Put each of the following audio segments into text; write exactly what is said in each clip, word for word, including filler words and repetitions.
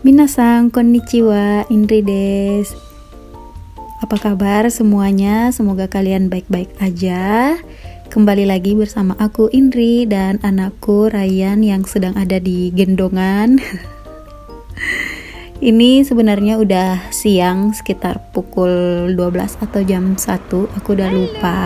Minasang konnichiwa, Indri des. Apa kabar semuanya? Semoga kalian baik-baik aja. Kembali lagi bersama aku Indri dan anakku Ryan yang sedang ada di gendongan. Ini sebenarnya udah siang, sekitar pukul dua belas atau jam satu, aku udah lupa.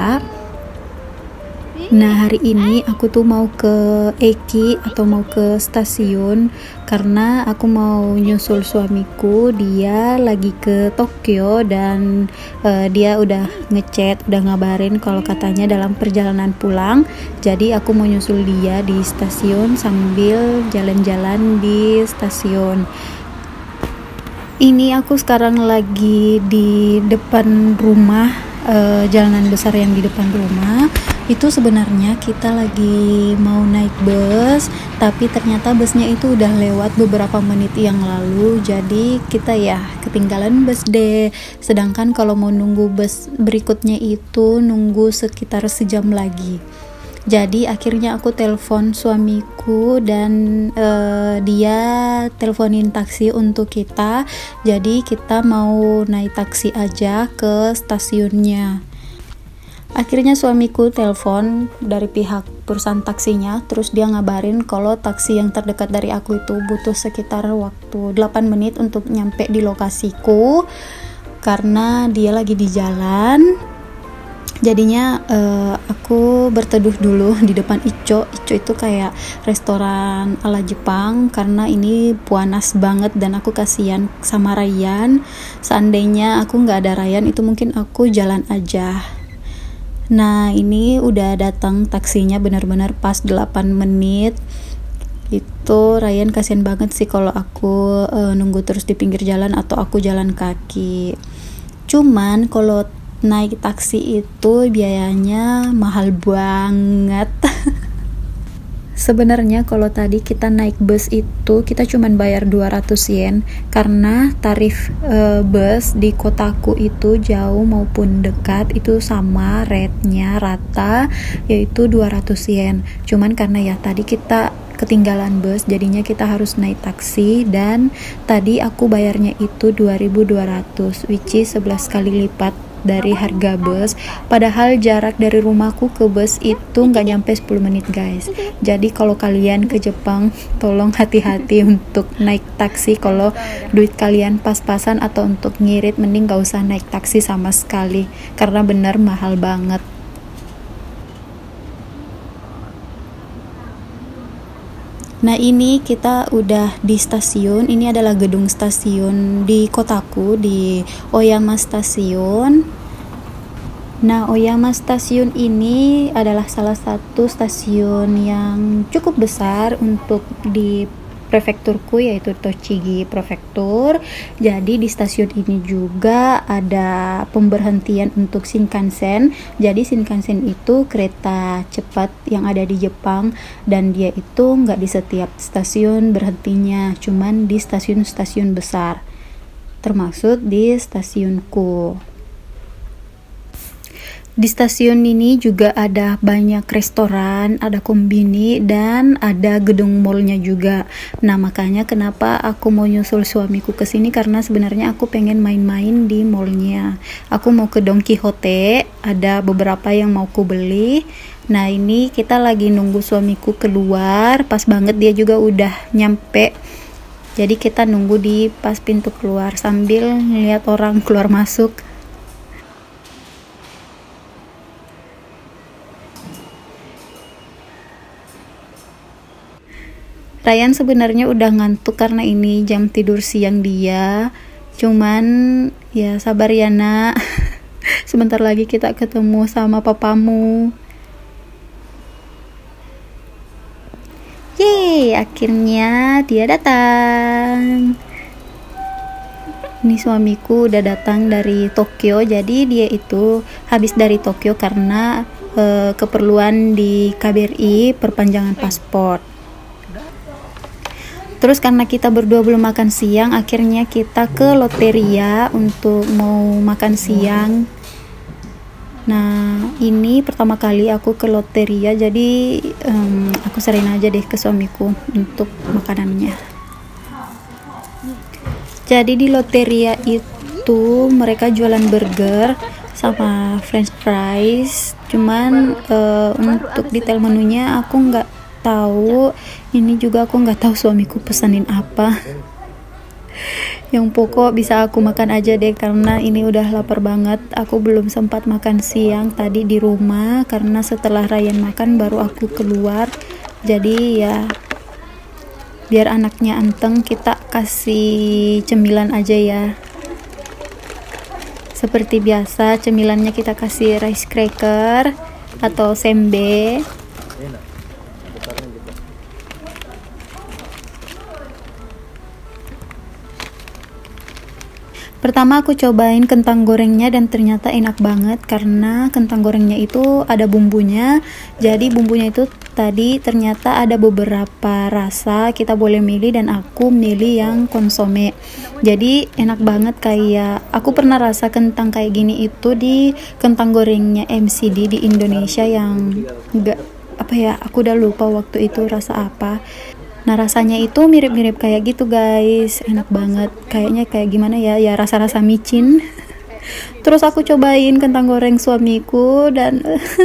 Nah, hari ini aku tuh mau ke Eki atau mau ke stasiun karena aku mau nyusul suamiku. Dia lagi ke Tokyo dan uh, dia udah ngechat, udah ngabarin kalau katanya dalam perjalanan pulang. Jadi aku mau nyusul dia di stasiun sambil jalan-jalan di stasiun. Ini aku sekarang lagi di depan rumah, uh, jalanan besar yang di depan rumah. Itu sebenarnya kita lagi mau naik bus, tapi ternyata busnya itu udah lewat beberapa menit yang lalu, jadi kita ya ketinggalan bus deh. Sedangkan kalau mau nunggu bus berikutnya itu nunggu sekitar sejam lagi. Jadi akhirnya aku telepon suamiku dan uh, dia teleponin taksi untuk kita. Jadi kita mau naik taksi aja ke stasiunnya. Akhirnya suamiku telepon dari pihak perusahaan taksinya, terus dia ngabarin kalau taksi yang terdekat dari aku itu butuh sekitar waktu delapan menit untuk nyampe di lokasiku karena dia lagi di jalan. Jadinya uh, aku berteduh dulu di depan Icho. Icho itu kayak restoran ala Jepang karena ini panas banget dan aku kasihan sama Ryan. Seandainya aku nggak ada Ryan itu mungkin aku jalan aja. Nah, ini udah datang taksinya benar-benar pas delapan menit. Itu Ryan kasihan banget sih kalau aku uh, nunggu terus di pinggir jalan atau aku jalan kaki. Cuman kalau naik taksi itu biayanya mahal banget. Sebenarnya kalau tadi kita naik bus itu kita cuman bayar dua ratus yen karena tarif e, bus di kotaku itu jauh maupun dekat itu sama, rate-nya rata yaitu dua ratus yen. Cuman karena ya tadi kita ketinggalan bus jadinya kita harus naik taksi dan tadi aku bayarnya itu dua ribu dua ratus which is sebelas kali lipat dari harga bus, padahal jarak dari rumahku ke bus itu nggak nyampe sepuluh menit guys. Jadi kalau kalian ke Jepang tolong hati-hati untuk naik taksi. Kalau duit kalian pas-pasan atau untuk ngirit mending nggak usah naik taksi sama sekali karena bener mahal banget. Nah, ini kita udah di stasiun. Ini adalah gedung stasiun di kotaku, di Oyama Stasiun. Nah, Oyama Stasiun ini adalah salah satu stasiun yang cukup besar untuk di prefekturku, yaitu Tochigi Prefektur. Jadi di stasiun ini juga ada pemberhentian untuk Shinkansen. Jadi Shinkansen itu kereta cepat yang ada di Jepang dan dia itu nggak di setiap stasiun berhentinya, cuman di stasiun-stasiun besar, termasuk di stasiunku. Di stasiun ini juga ada banyak restoran, ada kombini, dan ada gedung mallnya juga. Nah, makanya kenapa aku mau nyusul suamiku ke sini karena sebenarnya aku pengen main-main di mallnya. Aku mau ke Don Quijote, ada beberapa yang mau ku beli. Nah, ini kita lagi nunggu suamiku keluar, pas banget dia juga udah nyampe. Jadi kita nunggu di pas pintu keluar sambil ngeliat orang keluar masuk. Ryan sebenarnya udah ngantuk karena ini jam tidur siang dia. Cuman ya sabar ya nak. Sebentar lagi kita ketemu sama papamu. Yeay, akhirnya dia datang. Ini suamiku udah datang dari Tokyo. Jadi dia itu habis dari Tokyo karena e, keperluan di K B R I perpanjangan paspor. Terus karena kita berdua belum makan siang, akhirnya kita ke Loteria untuk mau makan siang. Nah, ini pertama kali aku ke Loteria, jadi um, aku serahin aja deh ke suamiku untuk makanannya. Jadi di Loteria itu mereka jualan burger sama french fries, cuman uh, untuk detail menunya aku nggak tahu. Ini juga aku nggak tahu suamiku pesanin apa. Yang pokok bisa aku makan aja deh, karena ini udah lapar banget. Aku belum sempat makan siang tadi di rumah, karena setelah Ryan makan baru aku keluar. Jadi ya biar anaknya anteng, kita kasih cemilan aja ya. Seperti biasa, cemilannya kita kasih rice cracker atau sembe. Pertama aku cobain kentang gorengnya dan ternyata enak banget, karena kentang gorengnya itu ada bumbunya. Jadi bumbunya itu tadi ternyata ada beberapa rasa, kita boleh milih, dan aku milih yang konsome. Jadi enak banget, kayak aku pernah rasa kentang kayak gini itu di kentang gorengnya M C D di Indonesia yang enggak apa ya, aku udah lupa waktu itu rasa apa. Nah rasanya itu mirip-mirip kayak gitu guys, enak banget, kayaknya kayak gimana ya, ya rasa-rasa micin. Terus aku cobain kentang goreng suamiku dan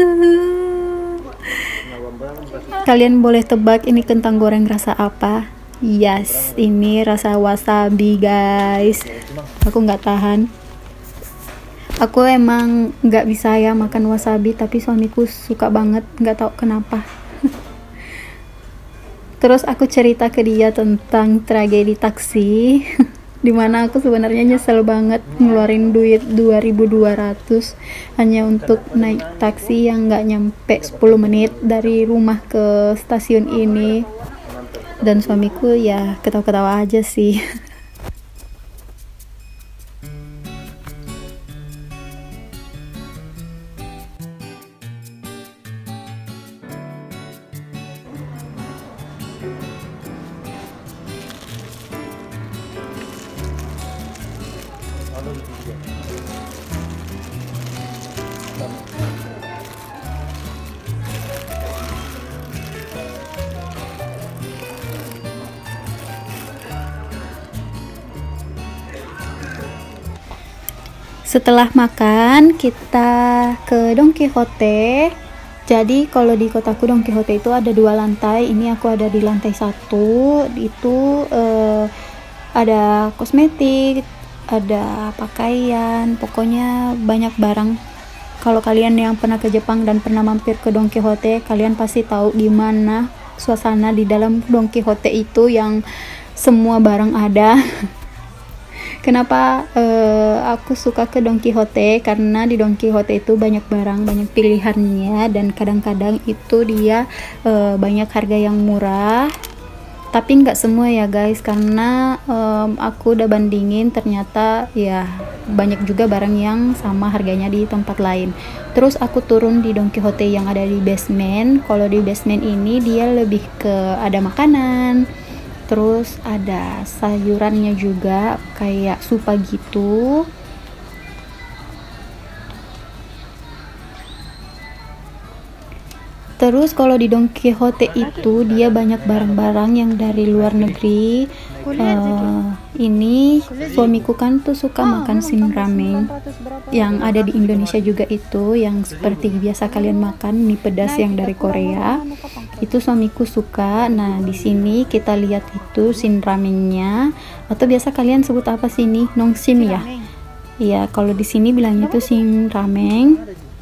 kalian boleh tebak ini kentang goreng rasa apa? Yes, ini rasa wasabi guys. Aku nggak tahan. Aku emang nggak bisa ya makan wasabi, tapi suamiku suka banget, nggak tahu kenapa. Terus aku cerita ke dia tentang tragedi taksi, dimana aku sebenarnya nyesel banget ngeluarin duit dua ribu dua ratus hanya untuk naik taksi yang nggak nyampe sepuluh menit dari rumah ke stasiun ini. Dan suamiku ya ketawa-ketawa aja sih. Setelah makan kita ke Don Quixote. Jadi kalau di kotaku Don Quixote itu ada dua lantai. Ini aku ada di lantai satu. Itu uh, ada kosmetik, ada pakaian, pokoknya banyak barang. Kalau kalian yang pernah ke Jepang dan pernah mampir ke Don Quixote, kalian pasti tahu gimana suasana di dalam Don Quixote itu, yang semua barang ada. Kenapa uh, aku suka ke Don Quixote? Karena di Don Quixote itu banyak barang, banyak pilihannya, dan kadang-kadang itu dia uh, banyak harga yang murah. Tapi nggak semua ya guys, karena um, aku udah bandingin, ternyata ya banyak juga barang yang sama harganya di tempat lain. Terus aku turun di Don Quixote yang ada di basement. Kalau di basement ini dia lebih ke ada makanan, terus ada sayurannya juga, kayak supa gitu. Terus kalau di Don Quixote itu dia banyak barang-barang yang dari luar negeri. Uh, ini suamiku kan tuh suka makan sin ramen yang ada di Indonesia juga, itu yang seperti biasa kalian makan mie pedas yang dari Korea. Itu suamiku suka. Nah di sini kita lihat itu sin ramennya, atau biasa kalian sebut apa sih ini, nongsim ya? Iya, kalau di sini bilangnya itu sin ramen.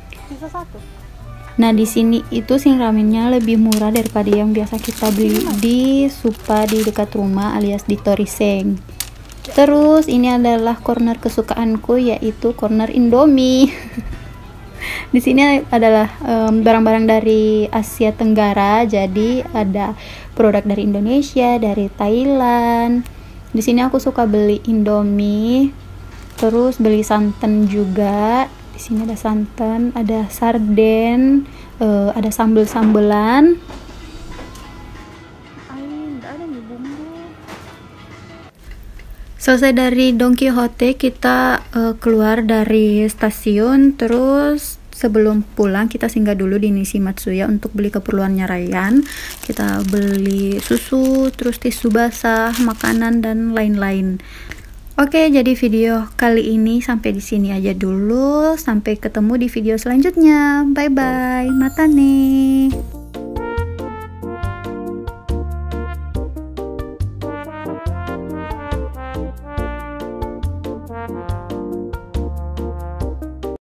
Nah di sini itu sin ramennya lebih murah daripada yang biasa kita beli di Supa di dekat rumah alias di Toriseng. Terus ini adalah corner kesukaanku, yaitu corner Indomie. Di sini adalah barang-barang um, dari Asia Tenggara, jadi ada produk dari Indonesia, dari Thailand. Di sini aku suka beli Indomie, terus beli santan juga. Di sini ada santan, ada sarden, uh, ada sambel-sambelan. Selesai dari Don Quixote, kita uh, keluar dari stasiun. Terus sebelum pulang kita singgah dulu di Nishi Matsuya untuk beli keperluannya Ryan. Kita beli susu, terus tisu basah, makanan, dan lain-lain. Oke, jadi video kali ini sampai di sini aja dulu. Sampai ketemu di video selanjutnya. Bye bye. Mata nih.